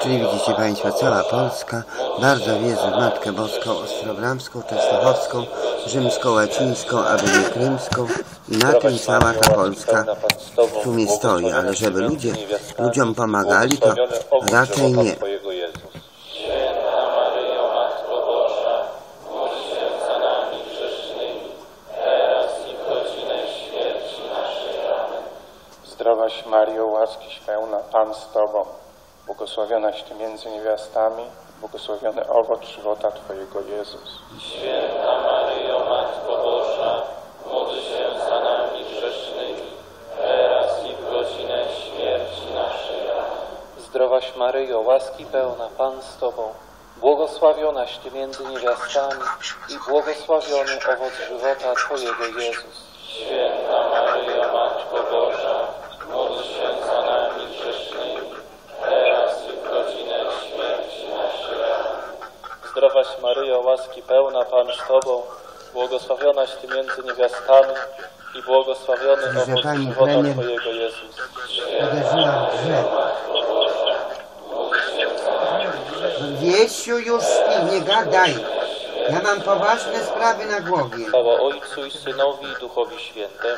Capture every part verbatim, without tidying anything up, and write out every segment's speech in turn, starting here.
Czyli widzicie Państwo, cała Polska bardzo wierzy w Matkę Boską Ostrobramską, Częstochowską, Rzymską, Łacińską, aby nie Krymską, i na tym cała ta Polska w sumie stoi, ale żeby ludzie ludziom pomagali, to raczej nie. Zdrowaś Maryjo, łaskiś pełna, Pan z Tobą, błogosławionaś Ty między niewiastami, błogosławiony owoc żywota Twojego, Jezus. Święta Maryjo, Matko Boża, módl się za nami grzesznymi, teraz i w godzinę śmierci naszej. Amen. Zdrowaś Maryjo, łaski pełna, Pan z Tobą, błogosławionaś Ty między niewiastami i błogosławiony owoc żywota Twojego, Jezus. Święta Maryjo, Matko Boża, módl się za nami grzesznymi, teraz i w godzinę śmierci naszej. Amen. Zdrowaś Maryjo, łaski pełna, Pan z Tobą, błogosławionaś Ty między niewiastami i błogosławiony owoc żywota Twojego, Jezus. Uderzyłam w drzewo. Wiesiu, już śpi, nie gadaj. Ja mam poważne sprawy na głowie. Chwała Ojcu i Synowi i Duchowi Świętemu.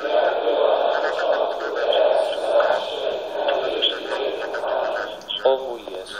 O mój Jezu.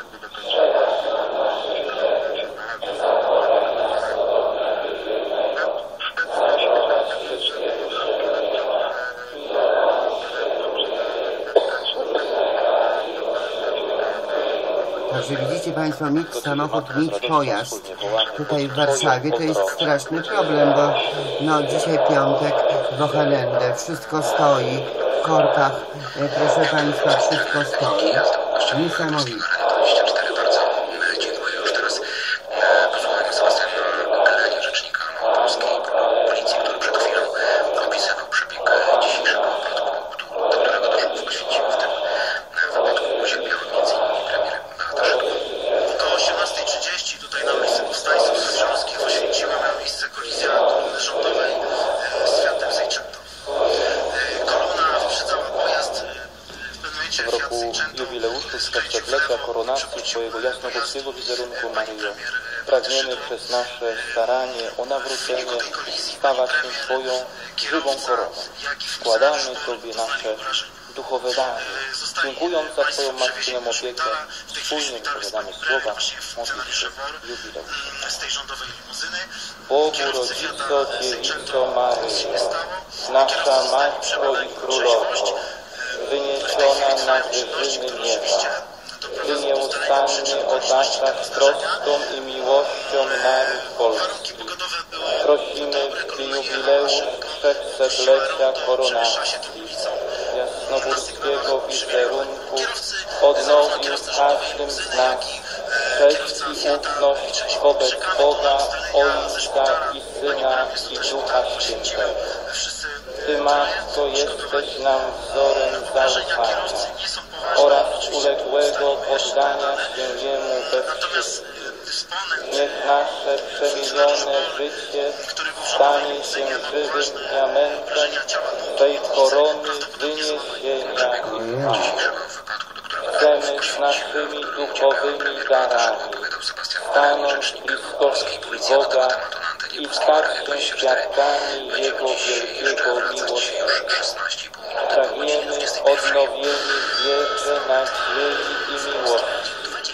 Także widzicie Państwo, mieć samochód, mieć pojazd tutaj w Warszawie to jest straszny problem, bo no dzisiaj piątek, w Ochelende, wszystko stoi, w korkach, proszę Państwa, wszystko stoi. Niesamowite. Koronacji Twojego jasnogórskiego wizerunku, Maryjo, pragniemy przez nasze staranie o nawrócenie stawać się Twoją żywą koroną. Składamy Tobie nasze duchowe dary, dziękując za Twoją matczyną opiekę, wspólnie wypowiadamy słowa modlitwy jubileuszu. Bogu Rodzico, Dziewico Maryjo, nasza Matko i Królowo, wyniesiona na wyżyny nieba, Ty nieustannie otaczasz troską i miłością naród polski. Prosimy w jubileusz trzechsetlecia koronacji jasnogórskiego wizerunku odnowił każdym z nas cześć i ufność wobec Boga, Ojca i Syna i Ducha Świętego. Ty, Matko, jesteś nam wzorem zaufania oraz uległego poddania się Jemu bez szczytu. Niech nasze przemienione życie stanie się żywym diamentem tej korony wyniesienia i chwały. Chcemy z naszymi duchowymi darami stanąć blisko Boga i stać się świadkami Jego wielkiego miłosierdzia. Pragniemy odnowienie wierze, nadziei i miłości.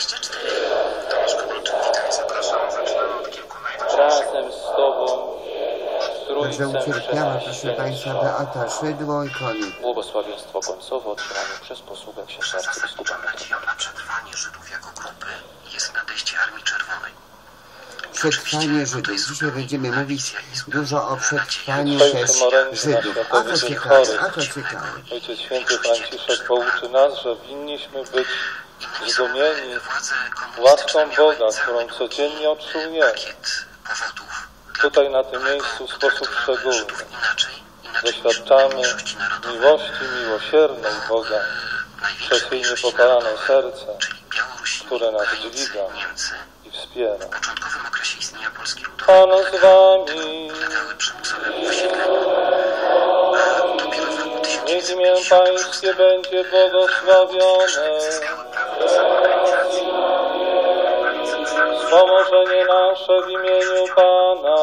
Razem z Tobą, Także ucierpiała, proszę Państwa, Beata Szydło i koniec. Błogosławieństwo końcowe otrzymane przez posługę księdza arcybiskupa. Na przetrwanie Żydów jako grupy jest nadejście Armii Czerwonej. Przetrwanie Żydów. Dzisiaj będziemy mówić dużo o przetrwaniu też Żydów. A to ciekawe, a to ciekawe. Ojciec Święty Franciszek pouczy nas, że winniśmy być zdumieni łaską Boga, którą codziennie otrzymujemy. Tutaj na tym miejscu w sposób szczególny doświadczamy miłości miłosiernej Boga przez jej niepokalane serce, które nas dźwiga i wspiera. Pan z Wami. Niech imię Pańskie będzie błogosławione. Pomożenie nasze w imieniu Pana.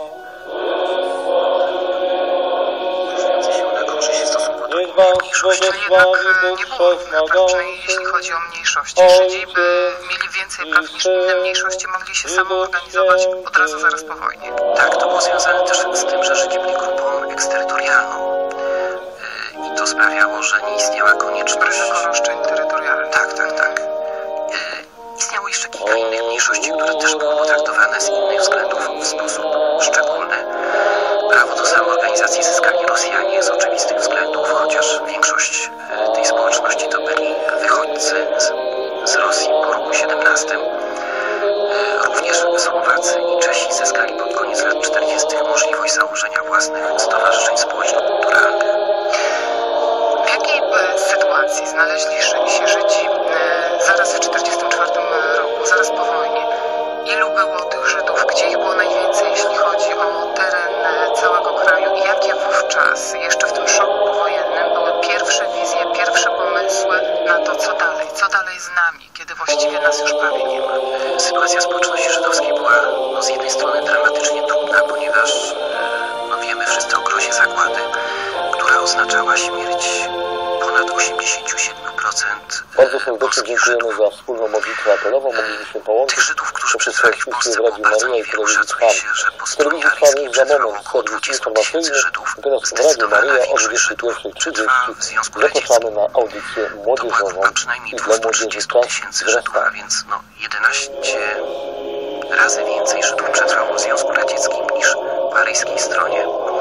Niech was błogosławi Bóg Wszechmogący, jeśli chodzi o mniejszości. Żydzi by mieli więcej praw niż inne mniejszości, mogli się samoorganizować od razu zaraz po wojnie. Tak, to było związane też z tym, że Żydzi byli grupą eksterytorialną. Yy, I to sprawiało, że nie istniała konieczność... Brak roszczeń terytorialnych. Tak, tak, tak. Yy, istniało jeszcze kilka innych mniejszości, które też były potraktowane z innych względów w sposób szczególny. Prawo do samoorganizacji zyskali Rosjanie z oczywistych względów, chociaż większość yy, tej społeczności to byli wychodźcy z, z Rosji po roku siedemnastym. Yy, również Słowacy i Czesi zyskali pod koniec lat czterdziestych możliwość założenia własnych stowarzyszeń społeczno-kulturalnych. W jakiej sytuacji znaleźli się Żydzi zaraz w czterdziestym czwartym roku, zaraz po wojnie? Ilu było tych Żydów? Gdzie ich było najwięcej, jeśli chodzi o teren całego kraju? I jakie wówczas, jeszcze w tym szoku powojennym, były pierwsze wizje, pierwsze pomysły na to, co dalej? Co dalej z nami, kiedy właściwie nas już prawie nie ma? Sytuacja społeczności żydowskiej była no, z jednej strony dramatycznie trudna, ponieważ no, wiemy wszyscy o grozie zagłady, która oznaczała śmierć ponad osiemdziesiąt siedem procent Bardzo serdecznie dziękujemy za wspólną modlitwę apelową. Moglibyśmy połączyć tych Żydów, którzy poprzez przetrwali w transmisję Polsce, w było Radiu bardzo Maryja i niewielu. telewizji Szacuje Trwam. się, że po W stronie telewizji Trwam aryjskiej już za przetrwało moment około serwis dwudziestu tysięcy informacyjny. Żydów. Teraz w Radiu Zdecydowana Maryja o większość dwudziestej Żydów pierwszej przetrwała w trzydzieści Związku zapraszamy Radzieckim. na audycję To była młodzieżową grupa przynajmniej i dla młodzieży dwustu trzydziestu czas tysięcy Żydów, wzrasta. a więc no, jedenaście razy więcej Żydów przetrwało w Związku Radzieckim niż po aryjskiej stronie.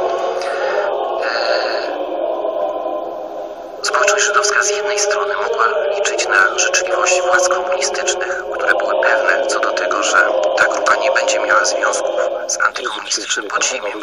Społeczność żydowska z jednej strony mogła liczyć na życzliwość władz komunistycznych, które były pewne co do tego, że ta grupa nie będzie miała związków z antykomunistycznym podziemiem.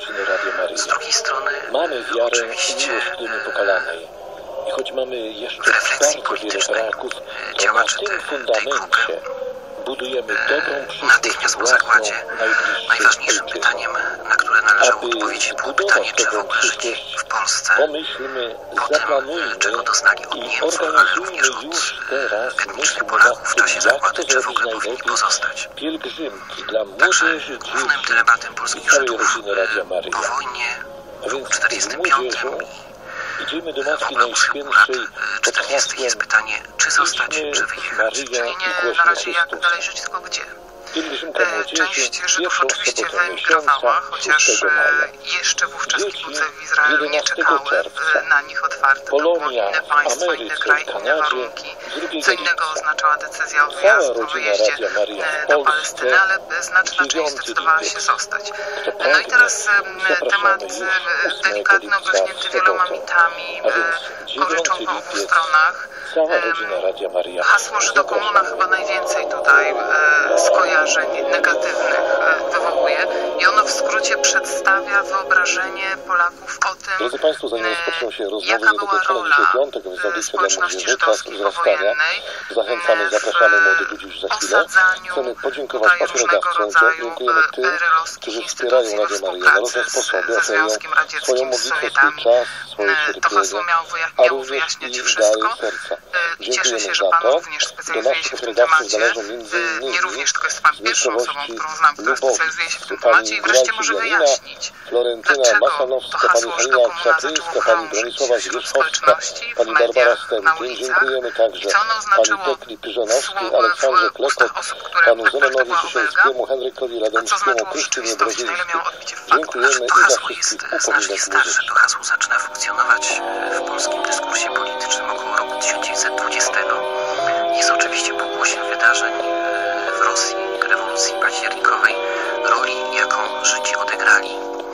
Z drugiej strony Mamy wiarę oczywiście w miłość do niepokalanej. I choć mamy jeszcze w refleksji bardzo wiele politycznej braków, to na działacze tym tej, tej fundamencie grupy budujemy dobrą przyszłość natychmiast po własną, zagładzie najbliższych najważniejszym ojczyzn. pytaniem, na które należało Aby odpowiedzieć, było zbudować pytanie, czy w dobrą ogóle Żydzi przyszłość, w Polsce pomyślmy, po tym, zaplanujmy czego doznali od i Niemców, ale również organizujmy od już teraz etnicznych myśl Polaków w czasie nad tym, jak zagłady, to czy w zrobić ogóle powinni najlepiej. pozostać. Pielgrzymki dla Także młodzieży, głównym dzieci tematem i polskich całej Żydów rodziny Radia Maryja. po wojnie A w więc roku z czterdziestym młodzieżą piątym idziemy do w Matki okrągłych Najświętszej lat pod czterdziestych jest hasłem pytanie, czy zostać, Idźmy czy z wyjechać. Maryją Czyli i nie na głośmy razie jak Chrystusa. dalej żyć, tylko gdzie? Pielgrzymka młodzieży Część Żydów pierwszą oczywiście sobotę wyemigrowała, miesiąca, chociaż szóstego maja. jeszcze wówczas Dzieci kibuce w Izraelu nie jedenastego czekały czerwca. na nich otwarte. To było Polonia inne w państwo, inne Ameryce, kraj, w inne Kanadzie, warunki. drugiego Co innego lipca. oznaczała decyzja o Cała wyjazdu, o rodzina wyjeździe Radia Maryja w e, do Polsce, Palestyny, ale znaczna część dziewiąty zdecydowała się lipiec. zostać. Kto No i pragnie, teraz e, zapraszamy temat już e, ósmego delikatny, lipca obrośnięty w wieloma sobotę. mitami, A więc e, dziewiąty goryczą po obu lipiec. stronach. Cała Em, rodzina Radia Maryja. Hasło Żydokomuna chyba najwięcej tutaj e, skojarzeń negatywnych e, wywołuje i ono w skrócie przedstawia wyobrażenie Polaków o tym, Drodzy Państwo, zanim e, rozpoczną się rozmowy jaka była niedokończone rola dzisiaj piątek w e, Audycji dla społeczności Młodzieży, czas żydowskiej wzrastania. powojennej Zachęcamy, e, w zapraszamy młodych ludzi już za chwilę. osadzaniu Chcemy podziękować tutaj różnego patriodawcom, rodzaju dziękujemy tym, perelowskich którzy wspierają instytucji we Radio Maryję na różne współpracy z, sposoby, ze ofiarują Związkiem Radzieckim, swoją z modlitwę, swój Sowietami. czas, swoje E, To cierpienie, hasło miało, wyja- a miało również wyjaśniać i wszystko. dary serca. E, I cieszę Dziękujemy się, że za Pan to. również Do specjalizuje naszych się w tym redaktorów temacie. należą między E, innymi Nie również, tylko jest Pan z pierwszą osobą, miejscowości którą znam, która Lubowic, specjalizuje się w tym pani temacie i wreszcie Góralki może Janina, wyjaśnić, Florentyna dlaczego to Masanowska, pani hasło Halina Żydokomuna zaczęło Krzatyńska, pani krążyć Bronisława wśród Zwierzchowska, społeczności, w pani Barbara mediach, na Stępień. ulicach Dziękujemy także i co ono pani znaczyło Tekli Pyżanowskiej, słowo Aleksandrze w ustach Klekot, osób, które panu tak naprawdę Zenonowi była obelga, Cieszyńskiemu, Henrykowi a co Radomskiemu, znaczyło w Krystynie rzeczywistości, na ile Brodzińskiej. miało odbicie w faktach. Dziękujemy To i za hasło jest wszystkich znacznie upominek starsze. młodzieży. To hasło zaczyna funkcjonować w polskim dyskursie politycznym około roku tysiąc dziewięćset dwudziestego. Jest oczywiście pokłosiem wydarzeń w Rosji, rewolucji październikowej, roli, jaką Żydzi odegrali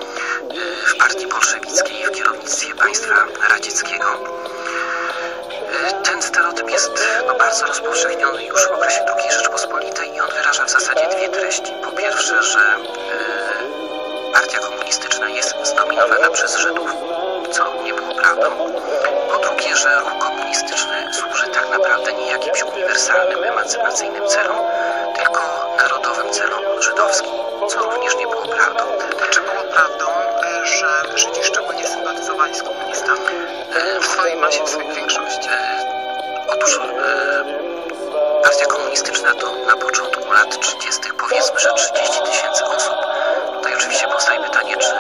w partii bolszewickiej, w kierownictwie państwa radzieckiego. Ten stereotyp jest no, bardzo rozpowszechniony już w okresie drugiej Rzeczpospolitej i on wyraża w zasadzie dwie treści. Po pierwsze, że e, partia komunistyczna jest zdominowana przez Żydów, co nie było prawdą. Po drugie, że ruch komunistyczny służy tak naprawdę nie jakimś uniwersalnym, emancypacyjnym celom, tylko narodowym celom żydowskim, co również nie było prawdą. Czy było prawdą, że Żydzi szczególnie sympatyzowali z komunistami? W swojej masie, w swojej większości. Otóż e, Partia komunistyczna to na początku lat trzydziestych powiedzmy, że trzydzieści tysięcy osób. Tutaj oczywiście powstaje pytanie, czy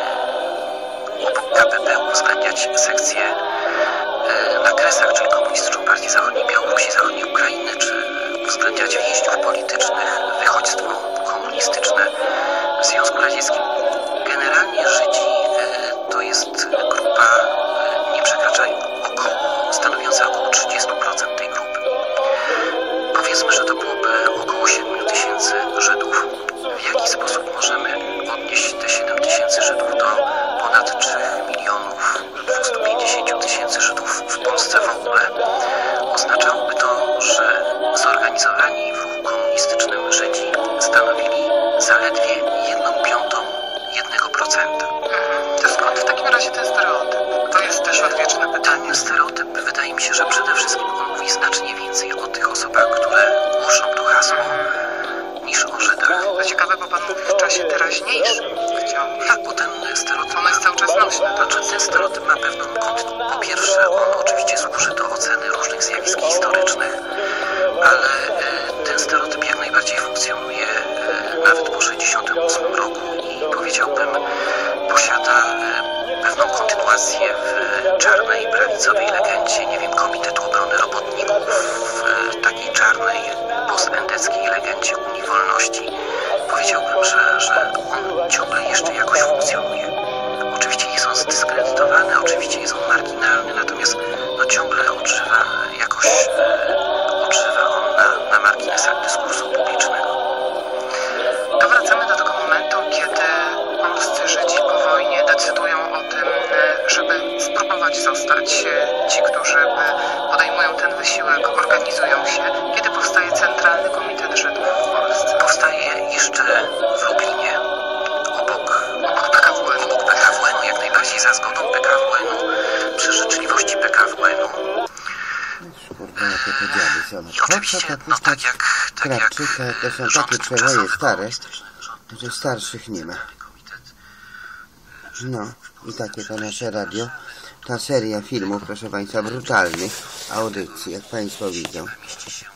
obok K P B uwzględniać sekcję na Kresach, czyli Komunistyczną Partię Zachodniej Białorusi, Zachodniej Ukrainy, czy uwzględniać więźniów politycznych, wychodźstwo komunistyczne w Związku Radzieckim. Generalnie Żydzi to jest grupa nie przekraczająca około, stanowiąca około trzydzieści procent tej grupy. Powiedzmy, że to byłoby około siedem tysięcy Żydów. W jaki sposób możemy odnieść te siedem tysięcy Żydów do ponad trzech milionów dwieście pięćdziesiąt tysięcy Żydów w Polsce w ogóle? Oznaczałoby to, że zorganizowani w ruchu komunistycznym Żydzi stanowili zaledwie jedną piątą jednego procenta. To skąd w takim razie ten stereotyp? To jest też odwieczne pytanie. Ten stereotyp, wydaje mi się, że przede wszystkim on mówi znacznie więcej o tych osobach, które głoszą to hasło, niż o Żydach. To ciekawe, bo pan mówi w czasie teraźniejszym wciąż. Tak, bo ten stereotyp... Ono jest cały czas nośne. Znaczy, ten stereotyp ma pewną kontynuację. Po pierwsze, on oczywiście służy do oceny różnych zjawisk historycznych, ale y, ten stereotyp jak najbardziej funkcjonuje y, nawet po sześćdziesiątym ósmym roku i powiedziałbym, posiada y, pewną kontynuację w czarnej, prawicowej legendzie, nie wiem, Komitetu Obrony Robotników, w takiej czarnej, postendeckiej legendzie Unii Wolności. Powiedziałbym, że, że on ciągle jeszcze jakoś funkcjonuje. Oczywiście jest on zdyskredytowany, oczywiście jest on marginalny, natomiast no, ciągle odżywa jakoś, e, odżywa on na, na marginesach dyskursu publicznego. To wracamy do tego momentu, kiedy polscy Żydzi po wojnie decydują o tym, żeby spróbować zostać. Ci, którzy podejmują ten wysiłek, organizują się. Kiedy powstaje Centralny Komitet Żydów w Polsce? Powstaje jeszcze w Lublinie, obok, obok P K W N. Obok P K W N-u, jak najbardziej za zgodą P K W N-u, przy życzliwości P K W N-u. Kurde, jakie to dziady są. I oczywiście, no tak jak... Tak jak to są takie przewoje stare, że starszych nie ma. No i takie to nasze radio. Ta seria filmów, proszę Państwa, brutalnych audycji, jak Państwo widzą.